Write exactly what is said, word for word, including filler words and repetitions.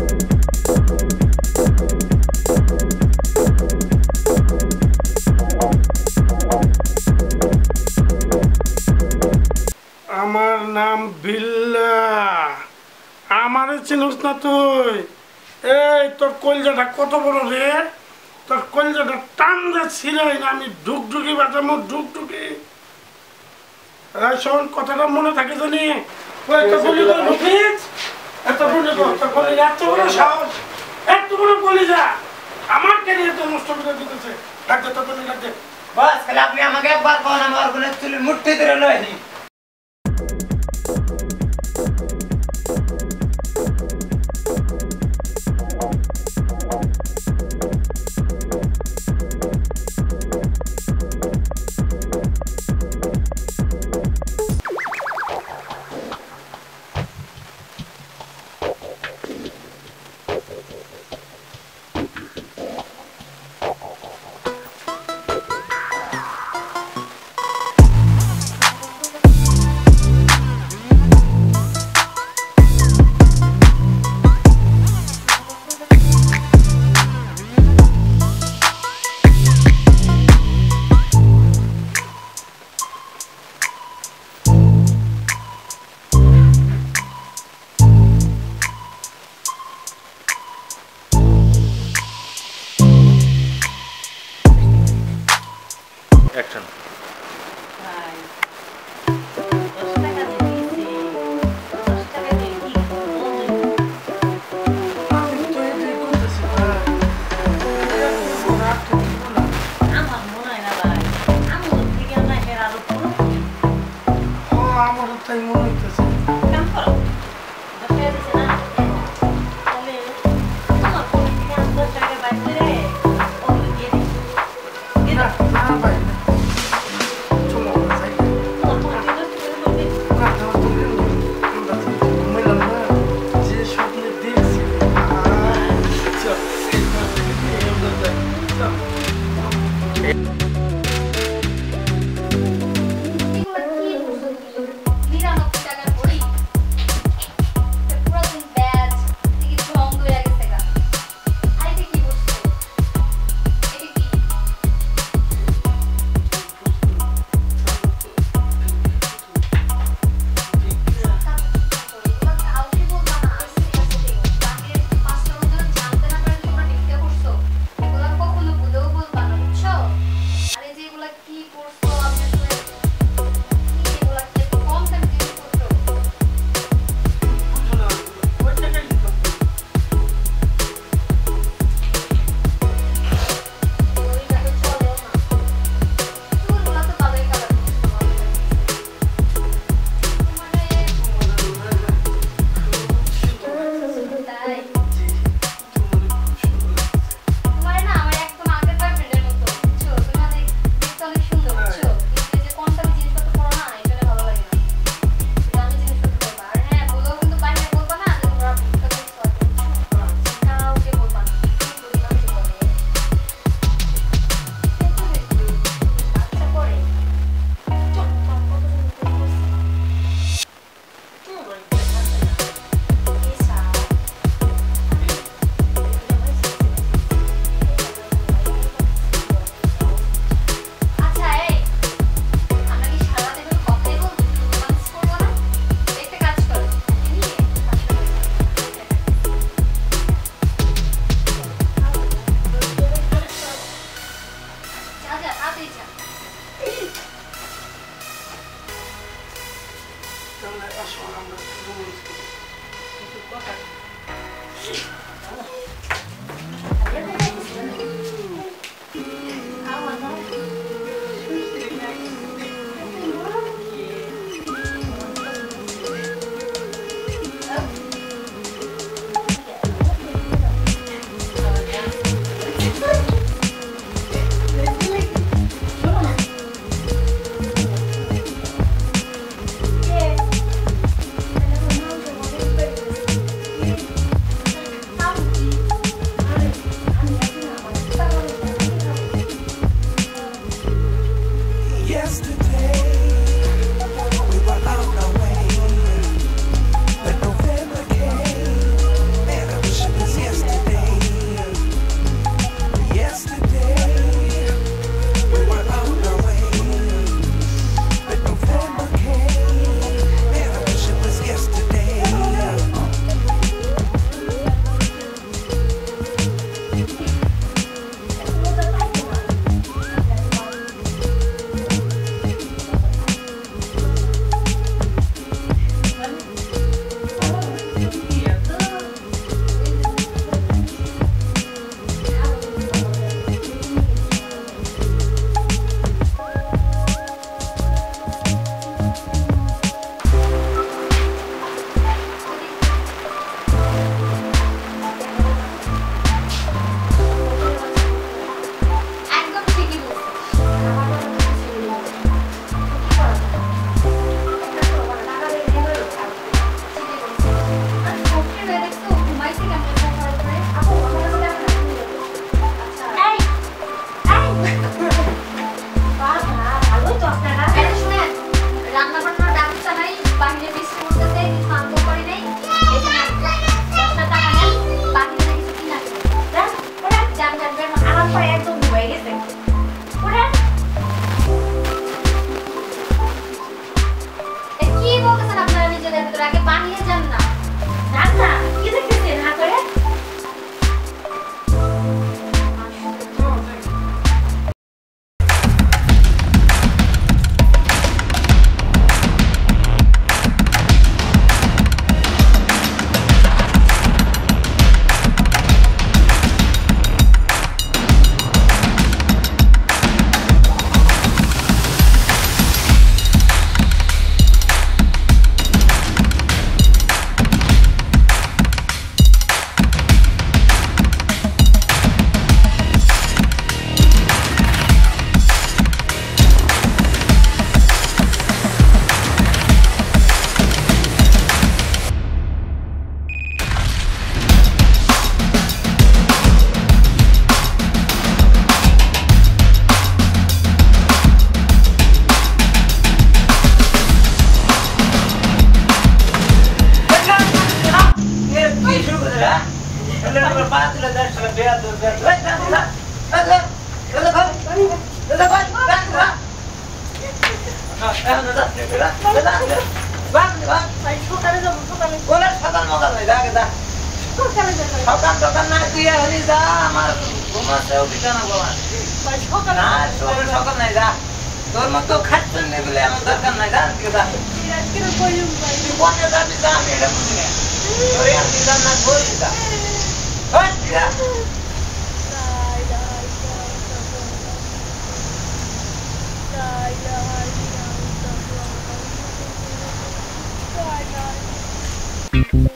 আমার নাম বিল্লা। আমারে চিনিস না তুই? এই তোর কলজাটা কত বড় রে? তোর কলজাটা টান দে ছিঁড়াই না আমি ঢুকঢুকি বাজামো ঢুকঢুকি। এই শোন, কথাটা মনে থাকে জানি। ওই তো বলি তো ঢুকিস, এত বলি তো তোর কলি এত বড় সাহস, এত বড় কলিজা আমার ক্যারিয়ার তো নষ্ট করে দিতেছে। ডাকতে তো বলি ডাকতে। বাস খালি আপনি আমাকে একবার কোন আমার কোন চুলি মুঠি ধরে লইনি। Action. আমার তাই মনে হইতেছে। হ্যাঁ এলে তোর পা তুলে দেখ শালা বেয়া দর বেয়া ওই না না দাদা দাদা ভাই দাদা ভাই দাদা এখন দাদা দাদা দাদা বাম বাম ভাই সকালে যাবো সকালে কোলা সকাল মকাল নাই দাগে দা সকালে যাবো সকাল সকাল না তুই হলি যা আমার ঘুমাতে উঠিস না বাবা ভাই সকালে না সকাল সকাল নাই যা তোর মতো খাচ্ছেন না বলে আমার দরকার নাই যা দিকে যা আজকে কইম ভাই তুই কোনে যাবি যা আমি এটা বুঝি না তোর আর দিদার না বলি যা ওই যা দাই দাই দাই দাই দাই দাই